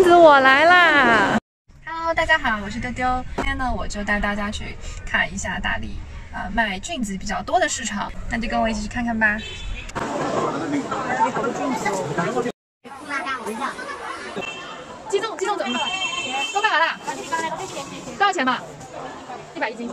子我来啦 ！Hello， 大家好，我是丢丢。今天呢，我就带大家去看一下大理卖菌子比较多的市场，那就跟我一起去看看吧。这里好多菌子哦。鸡枞怎么卖？都卖完了？多少钱嘛？100一斤。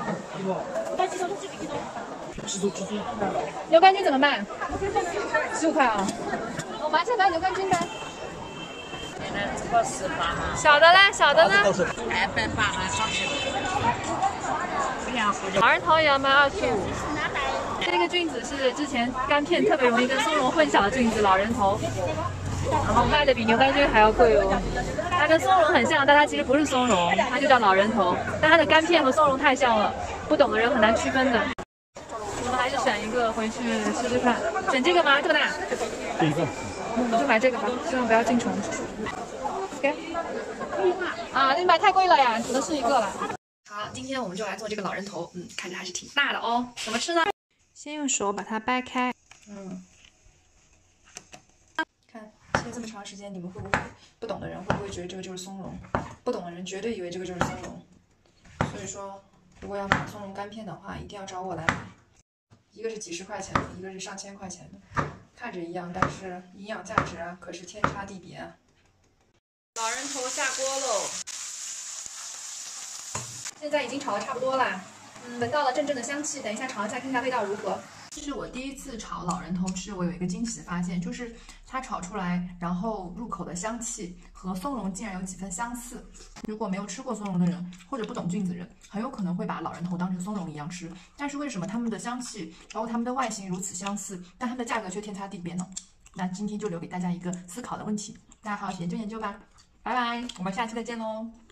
牛肝菌怎么卖？15块啊。我麻雀买牛肝菌呗。 这个18嘛。 小的嘞，小的呢 280了，上去。 老人头也要卖25。这个菌子是之前干片特别容易跟松茸混淆的菌子，老人头，然后卖的比牛肝菌还要贵哦。它跟松茸很像，但它其实不是松茸，它就叫老人头。但它的干片和松茸太像了，不懂的人很难区分的。我们还是选一个回去试试看。选这个吗？这么大？ 这个。 我们就买这个吧，希望不要进虫。OK。啊，那买太贵了呀，只能试一个了。好，今天我们就来做这个老人头，看着还是挺大的哦。怎么吃呢？先用手把它掰开，看切这么长时间，你们会不会不懂的人会不会觉得这个就是松茸？不懂的人绝对以为这个就是松茸。所以说，如果要买松茸干片的话，一定要找我来买。一个是几十块钱的，一个是上千块钱的，看着一样，但是营养价值啊可是天差地别啊。老人头下锅喽，现在已经炒得差不多啦。闻到了阵阵的香气，等一下炒一下看看味道如何。这是我第一次炒老人头吃，我有一个惊喜的发现，就是它炒出来，然后入口的香气和松茸竟然有几分相似。如果没有吃过松茸的人，或者不懂菌子人，很有可能会把老人头当成松茸一样吃。但是为什么它们的香气，包括它们的外形如此相似，但它们的价格却天差地别呢？那今天就留给大家一个思考的问题，大家好好研究研究吧。拜拜，我们下期再见喽。